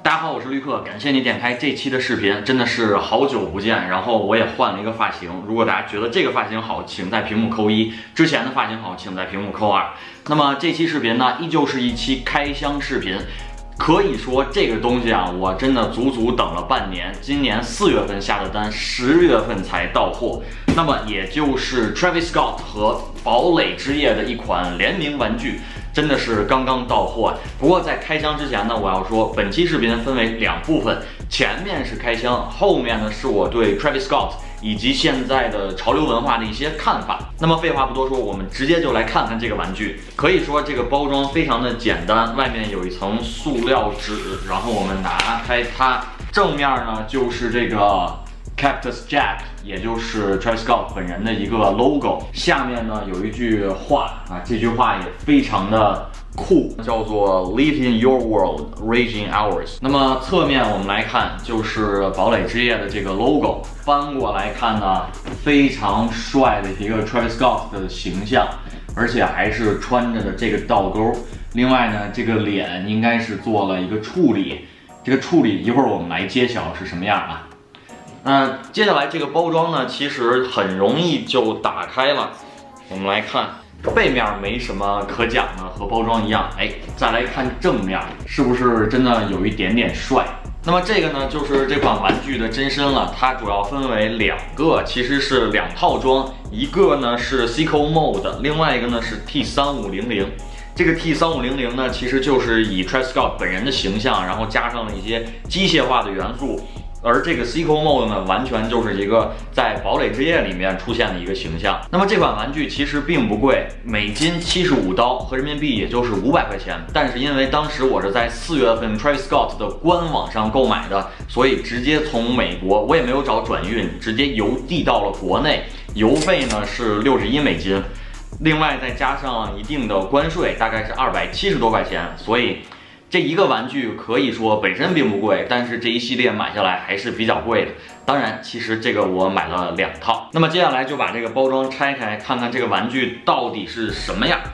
大家好，我是绿客，感谢你点开这期的视频，真的是好久不见。然后我也换了一个发型，如果大家觉得这个发型好，请在屏幕扣1；之前的发型好，请在屏幕扣2。那么这期视频呢，依旧是一期开箱视频。可以说这个东西啊，我真的足足等了半年，今年4月份下的单，10月份才到货。那么也就是 Travis Scott 和堡垒之夜的一款联名玩具。 真的是刚刚到货。不过在开箱之前呢，我要说，本期视频分为2部分，前面是开箱，后面呢是我对 Travis Scott 以及现在的潮流文化的一些看法。那么废话不多说，我们直接就来看看这个玩具。可以说这个包装非常的简单，外面有一层塑料纸，然后我们拿开它，正面呢就是这个 Cactus Jack， 也就是 Travis Scott 本人的一个 logo。下面呢有一句话啊，这句话也非常的酷，叫做 Live in your world, rage in ours。那么侧面我们来看，就是堡垒之夜的这个 logo。翻过来看呢，非常帅的一个 Travis Scott 的形象，而且还是穿着的这个倒钩。另外呢，这个脸应该是做了一个处理，这个处理一会儿我们来揭晓是什么样啊。 那接下来这个包装呢，其实很容易就打开了。我们来看背面没什么可讲的，和包装一样。哎，再来看正面，是不是真的有一点点帅？那么这个呢，就是这款玩具的真身了。它主要分为2个，其实是2套装，一个呢是 Sicko Mode， 另外一个呢是 T3500。 这个 T3500呢，其实就是以 Travis Scott 本人的形象，然后加上了一些机械化的元素。 而这个 Sicko Mode 呢，完全就是一个在堡垒之夜里面出现的一个形象。那么这款玩具其实并不贵，美金75刀，合人民币也就是500块钱。但是因为当时我是在4月份 Travis Scott 的官网上购买的，所以直接从美国，我也没有找转运，直接邮递到了国内，邮费呢是61美金，另外再加上一定的关税，大概是270多块钱，所以。 这一个玩具可以说本身并不贵，但是这一系列买下来还是比较贵的。当然，其实这个我买了2套。那么接下来就把这个包装拆开，看看这个玩具到底是什么样。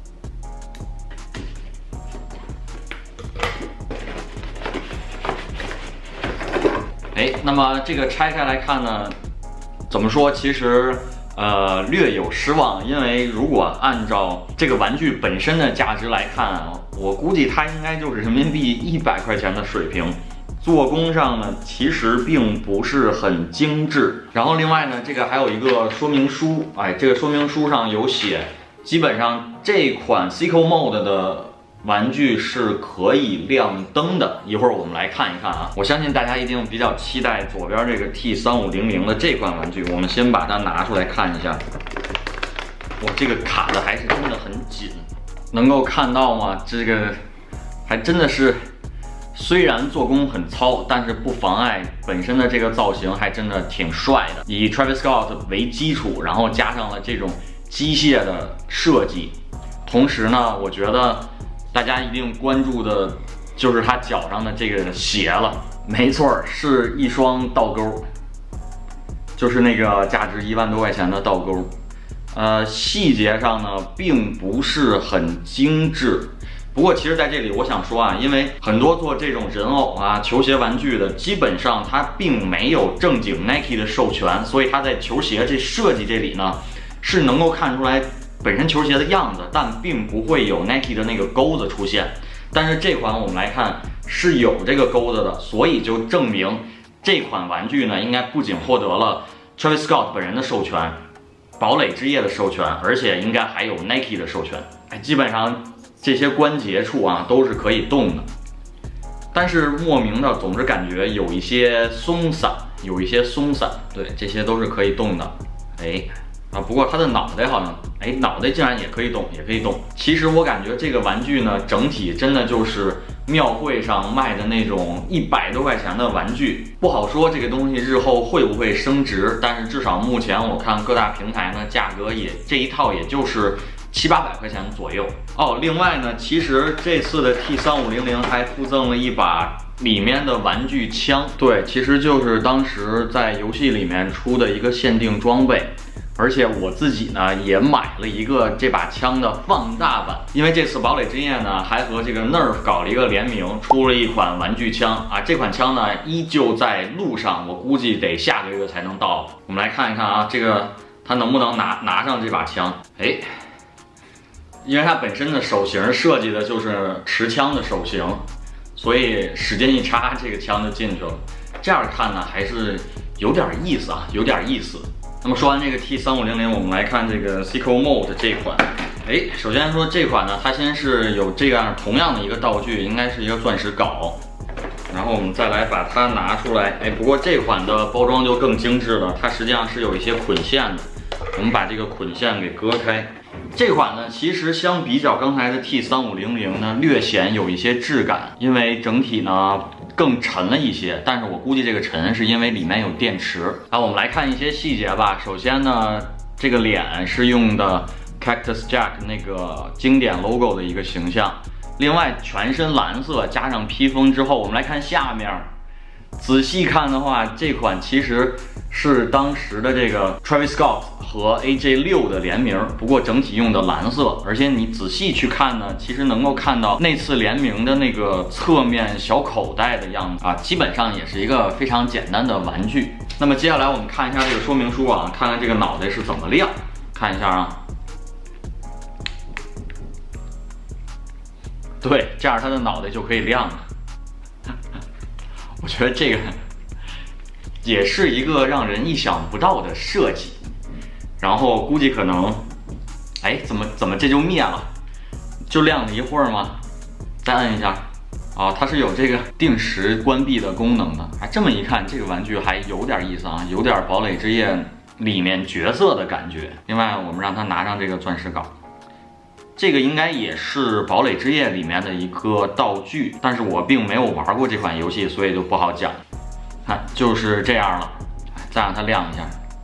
哎，那么这个拆开来看呢，怎么说？其实。 略有失望，因为如果按照这个玩具本身的价值来看，我估计它应该就是人民币100块钱的水平。做工上呢，其实并不是很精致。然后另外呢，这个还有一个说明书，哎，这个说明书上有写，基本上这款 Sicko Mode 的。 玩具是可以亮灯的，一会儿我们来看一看啊。我相信大家一定比较期待左边这个 T3500的这款玩具，我们先把它拿出来看一下。哇，这个卡的还是真的很紧，能够看到吗？这个还真的是，虽然做工很糙，但是不妨碍本身的这个造型还真的挺帅的。以 Travis Scott 为基础，然后加上了这种机械的设计，同时呢，我觉得。 大家一定关注的就是他脚上的这个鞋了，没错，是一双倒钩，就是那个价值1万多块钱的倒钩。细节上呢并不是很精致，不过其实在这里我想说啊，因为很多做这种人偶啊、球鞋玩具的，基本上它并没有正经 Nike 的授权，所以它在球鞋这设计这里呢是能够看出来。 本身球鞋的样子，但并不会有 Nike 的那个钩子出现。但是这款我们来看是有这个钩子的，所以就证明这款玩具呢，应该不仅获得了 Travis Scott 本人的授权，堡垒之夜的授权，而且应该还有 Nike 的授权。哎，基本上这些关节处啊都是可以动的，但是莫名的总是感觉有一些松散，对，这些都是可以动的。哎。 啊，不过它的脑袋好像，哎，脑袋竟然也可以动，其实我感觉这个玩具呢，整体真的就是庙会上卖的那种100多块钱的玩具，不好说这个东西日后会不会升值，但是至少目前我看各大平台呢，价格也这一套也就是700-800块钱左右。哦，另外呢，其实这次的 T3500还附赠了一把。 里面的玩具枪，对，其实就是当时在游戏里面出的一个限定装备。 而且我自己呢也买了一个这把枪的放大版，因为这次堡垒之夜呢还和这个 Nerf 搞了一个联名，出了一款玩具枪啊。这款枪呢依旧在路上，我估计得下个月才能到。我们来看一看啊，这个它能不能拿上这把枪？哎，因为它本身的手型设计的就是持枪的手型，所以使劲一插，这个枪就进去了。这样看呢还是有点意思啊，有点意思。那么说完这个 T3500，我们来看这个 Sequel Mode 这款。哎，首先说这款呢，它先是有这样同样的一个道具，应该是一个钻石镐。然后我们再来把它拿出来。哎，不过这款的包装就更精致了，它实际上是有一些捆线的。我们把这个捆线给割开。这款呢，其实相比较刚才的 T3500呢，略显有一些质感，因为整体呢更沉了一些。但是我估计这个沉是因为里面有电池。我们来看一些细节吧。首先呢，这个脸是用的 Cactus Jack 那个经典 logo 的一个形象。另外，全身蓝色加上披风之后，我们来看下面。仔细看的话，这款其实是当时的这个 Travis Scott 和 AJ6 的联名，不过整体用的蓝色，而且你仔细去看呢，其实能够看到那次联名的那个侧面小口袋的样子啊，基本上也是一个非常简单的玩具。那么接下来我们看一下这个说明书啊，看看这个脑袋是怎么亮，看一下啊。对，这样它的脑袋就可以亮了。我觉得这个也是一个让人意想不到的设计。然后估计可能，哎，怎么这就灭了？就亮了一会儿吗？再摁一下，啊，它是有这个定时关闭的功能的。哎，这么一看，这个玩具还有点意思啊，有点堡垒之夜里面角色的感觉。另外，我们让它拿上这个钻石镐。这个应该也是堡垒之夜里面的一个道具，但是我并没有玩过这款游戏，所以就不好讲。看，就是这样了，再让它亮一下，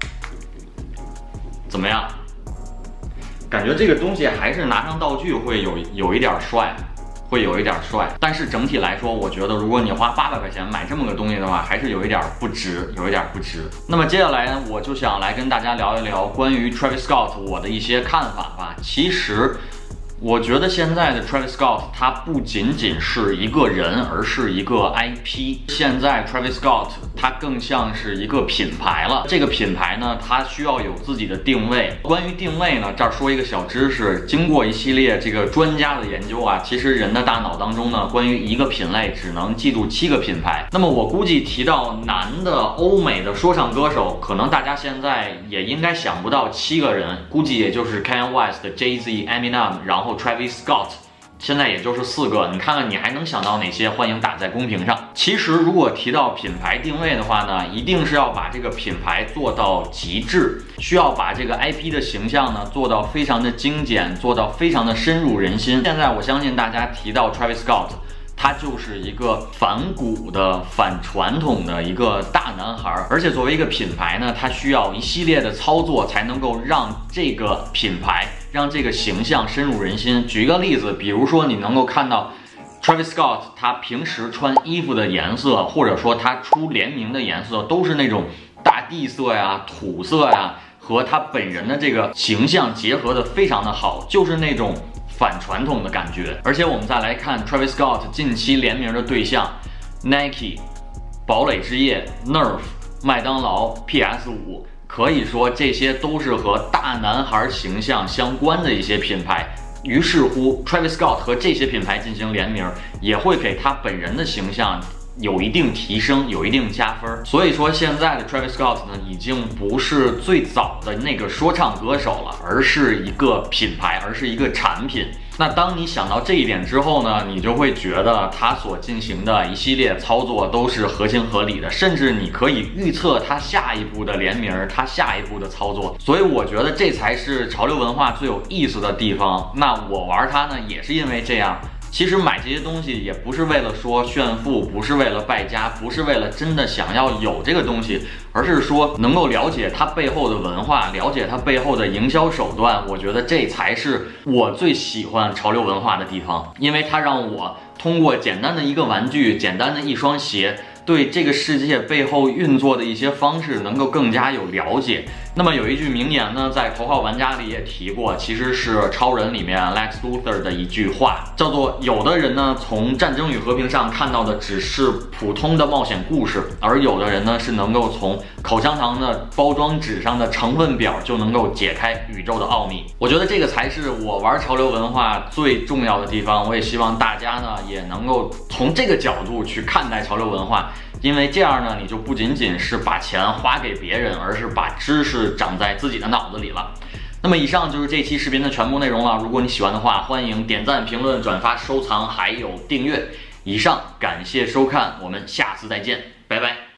怎么样？感觉这个东西还是拿上道具会有一点帅，会有一点帅。但是整体来说，我觉得如果你花800块钱买这么个东西的话，还是有一点不值，有一点不值。那么接下来呢，我就想来跟大家聊一聊关于 Travis Scott 我的一些看法吧。其实我觉得现在的 Travis Scott 他不仅仅是一个人，而是一个 IP。现在 Travis Scott 他更像是一个品牌了。这个品牌呢，它需要有自己的定位。关于定位呢，这儿说一个小知识，经过一系列这个专家的研究啊，其实人的大脑当中呢，关于一个品类只能记住7个品牌。那么我估计提到男的欧美的说唱歌手，可能大家现在也应该想不到7个人，估计也就是 Kanye West、Jay-Z、Eminem， 然后Travis Scott， 现在也就是4个。你看看你还能想到哪些？欢迎打在公屏上。其实如果提到品牌定位的话呢，一定是要把这个品牌做到极致，需要把这个 IP 的形象呢做到非常的精简，做到非常的深入人心。现在我相信大家提到 Travis Scott，他就是一个反骨的、反传统的一个大男孩，而且作为一个品牌呢，它需要一系列的操作才能够让这个品牌、让这个形象深入人心。举一个例子，比如说你能够看到 Travis Scott 他平时穿衣服的颜色，或者说他出联名的颜色，都是那种大地色呀、土色呀，和他本人的这个形象结合的非常的好，就是那种反传统的感觉。而且我们再来看 Travis Scott 近期联名的对象 Nike、堡垒之夜、Nerf、麦当劳、PS5， 可以说这些都是和大男孩形象相关的一些品牌。于是乎 Travis Scott 和这些品牌进行联名，也会给他本人的形象有一定提升，有一定加分。所以说现在的 Travis Scott 呢，已经不是最早的那个说唱歌手了，而是一个品牌，而是一个产品。那当你想到这一点之后呢，你就会觉得他所进行的一系列操作都是合情合理的，甚至你可以预测他下一步的联名，他下一步的操作。所以我觉得这才是潮流文化最有意思的地方。那我玩它呢，也是因为这样。其实买这些东西也不是为了说炫富，不是为了败家，不是为了真的想要有这个东西，而是说能够了解它背后的文化，了解它背后的营销手段。我觉得这才是我最喜欢潮流文化的地方，因为它让我通过简单的一个玩具，简单的一双鞋，对这个世界背后运作的一些方式能够更加有了解， 那么有一句名言呢，在头号玩家里也提过，其实是超人里面 Lex Luthor 的一句话，叫做有的人呢从战争与和平上看到的只是普通的冒险故事，而有的人呢是能够从口香糖的包装纸上的成分表就能够解开宇宙的奥秘。我觉得这个才是我玩潮流文化最重要的地方，我也希望大家呢也能够从这个角度去看待潮流文化。因为这样呢，你就不仅仅是把钱花给别人，而是把知识长在自己的脑子里了。那么以上就是这期视频的全部内容了。如果你喜欢的话，欢迎点赞、评论、转发、收藏，还有订阅。以上，感谢收看，我们下次再见，拜拜。